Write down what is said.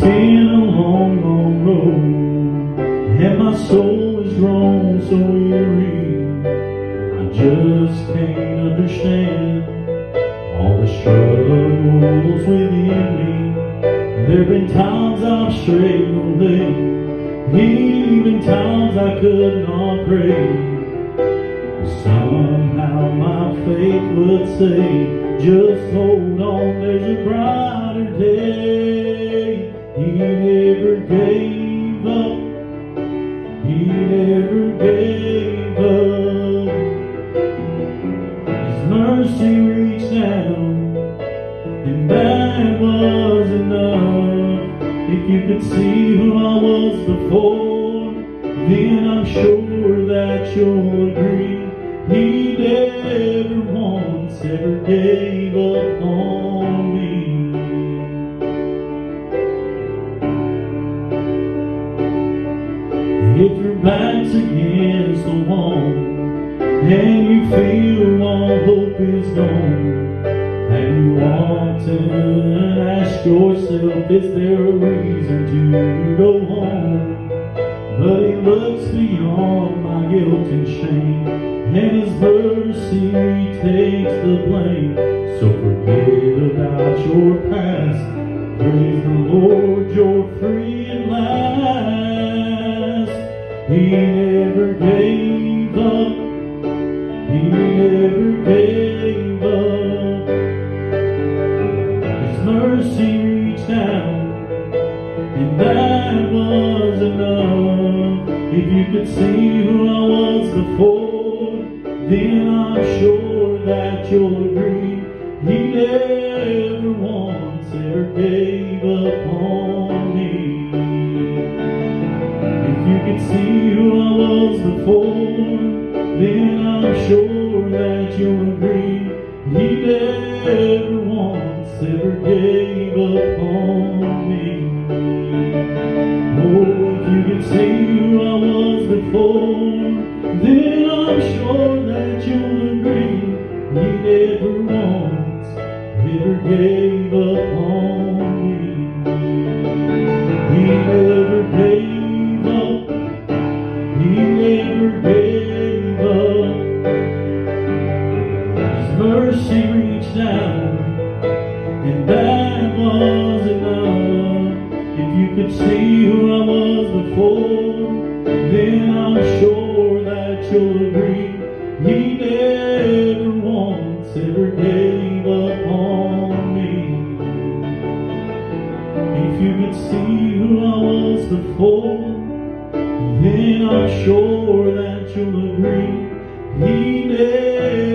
been a long, long road, and my soul is grown so weary. I just can't understand all the struggles within me. There've been times I've strayed away, even times I could not pray. Somehow my faith would say, just hold on, there's a brighter day. He never gave up, He never gave up. His mercy reached down, and that was enough. If you could see who I was before, then I'm sure that you'll agree. He never once ever gave up on me. If your back's against the wall and you feel all hope is gone, have you walked and asked yourself, is there a reason to go home? But He looks beyond my guilt and shame, and His mercy takes the blame. So forget about your past, praise the Lord, you're free at last. He never gave up, He never gave up. His mercy reached down, and that was enough. If you could see who I was before, then I'm sure that you'll agree. He never once ever gave up on me. If you could see who I was before, then I'm sure that you'll agree. He never once ever gave up on me. Oh, if you could see who I was before, then I'm sure that you'll agree. He never once ever gave up on me. He never gave up, He never gave up. His mercy reached down, and that was enough. If you could see who I was before, then I'm sure that you'll agree. He never once ever gave up on me. If you could see who I was before, then I'm sure that you'll agree. He never